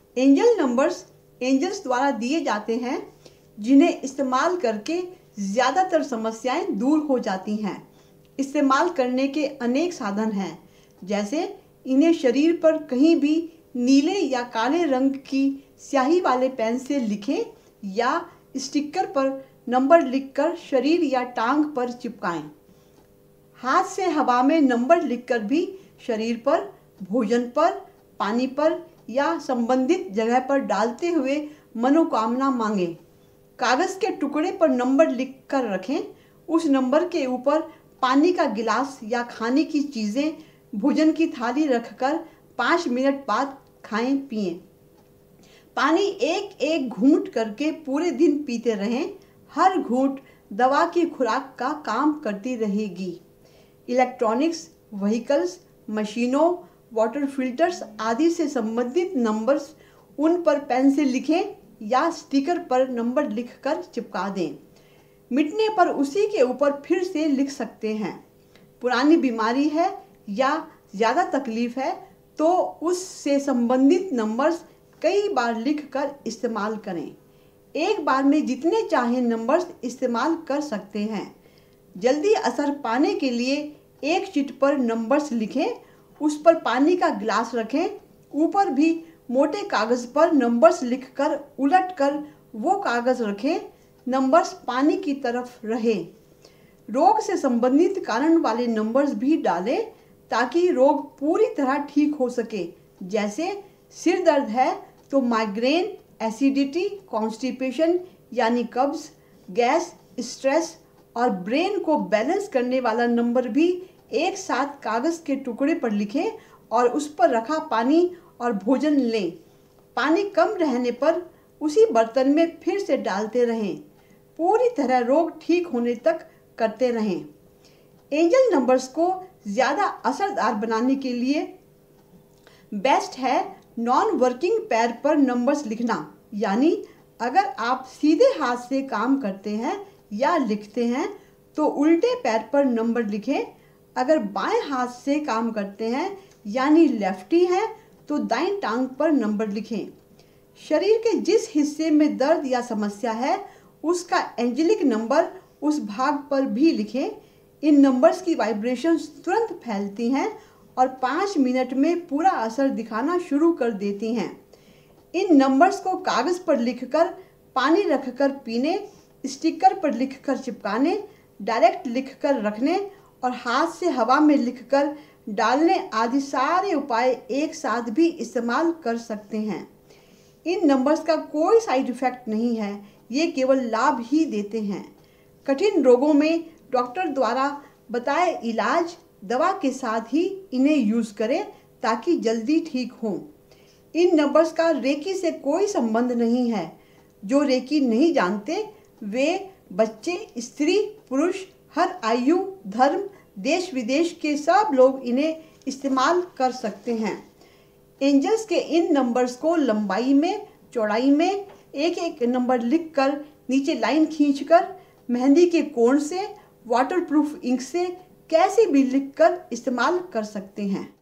Angel numbers angels द्वारा दिए जाते हैं, जिन्हें इस्तेमाल करके ज़्यादातर समस्याएं दूर हो जाती हैं। इस्तेमाल करने के अनेक साधन हैं, जैसे इन्हें शरीर पर कहीं भी नीले या काले रंग की स्याही वाले पेन से लिखें या स्टिकर पर नंबर लिखकर शरीर या टांग पर चिपकाएं। हाथ से हवा में नंबर लिखकर भी शरीर पर, भोजन पर, पानी पर या संबंधित जगह पर डालते हुए मनोकामना मांगें। कागज़ के टुकड़े पर नंबर लिख कर रखें। उस नंबर के ऊपर पानी का गिलास या खाने की चीज़ें, भोजन की थाली रखकर 5 मिनट बाद खाएं पिएं। पानी एक एक घूंट करके पूरे दिन पीते रहें। हर घूंट दवा की खुराक का काम करती रहेगी। इलेक्ट्रॉनिक्स, व्हीकल्स, मशीनों, वाटर फिल्टर्स आदि से संबंधित नंबर्स उन पर पेन से लिखें या स्टिकर पर नंबर लिखकर चिपका दें। मिटने पर उसी के ऊपर फिर से लिख सकते हैं। पुरानी बीमारी है या ज़्यादा तकलीफ है तो उससे संबंधित नंबर्स कई बार लिखकर इस्तेमाल करें। एक बार में जितने चाहें नंबर्स इस्तेमाल कर सकते हैं। जल्दी असर पाने के लिए एक शीट पर नंबर्स लिखें, उस पर पानी का गिलास रखें, ऊपर भी मोटे कागज़ पर नंबर्स लिखकर उलटकर वो कागज़ रखें। नंबर्स पानी की तरफ रहें। रोग से संबंधित कारण वाले नंबर्स भी डालें ताकि रोग पूरी तरह ठीक हो सके। जैसे सिर दर्द है तो माइग्रेन, एसिडिटी, कॉन्स्टिपेशन यानी कब्ज, गैस, स्ट्रेस और ब्रेन को बैलेंस करने वाला नंबर भी एक साथ कागज़ के टुकड़े पर लिखें और उस पर रखा पानी और भोजन लें। पानी कम रहने पर उसी बर्तन में फिर से डालते रहें। पूरी तरह रोग ठीक होने तक करते रहें। एंजल नंबर्स को ज़्यादा असरदार बनाने के लिए बेस्ट है नॉन वर्किंग पैर पर नंबर्स लिखना। यानी अगर आप सीधे हाथ से काम करते हैं या लिखते हैं तो उल्टे पैर पर नंबर लिखें। अगर बाएं हाथ से काम करते हैं यानी लेफ्टी हैं तो दाईं टांग पर नंबर लिखें। शरीर के जिस हिस्से में दर्द या समस्या है उसका एंजेलिक नंबर उस भाग पर भी लिखें। इन नंबर्स की वाइब्रेशंस तुरंत फैलती हैं और 5 मिनट में पूरा असर दिखाना शुरू कर देती हैं। इन नंबर्स को कागज़ पर लिखकर, पानी रखकर पीने, स्टिकर पर लिखकर चिपकाने, डायरेक्ट लिखकर रखने और हाथ से हवा में लिखकर डालने आदि सारे उपाय एक साथ भी इस्तेमाल कर सकते हैं। इन नंबर्स का कोई साइड इफ़ेक्ट नहीं है, ये केवल लाभ ही देते हैं। कठिन रोगों में डॉक्टर द्वारा बताए इलाज दवा के साथ ही इन्हें यूज़ करें ताकि जल्दी ठीक हों। इन नंबर्स का रेकी से कोई संबंध नहीं है। जो रेकी नहीं जानते वे बच्चे, स्त्री, पुरुष, हर आयु, धर्म, देश विदेश के सब लोग इन्हें इस्तेमाल कर सकते हैं। एंजल्स के इन नंबर्स को लंबाई में, चौड़ाई में एक एक नंबर लिखकर नीचे लाइन खींचकर मेहंदी के कोण से, वाटरप्रूफ इंक से कैसे भी लिखकर इस्तेमाल कर सकते हैं।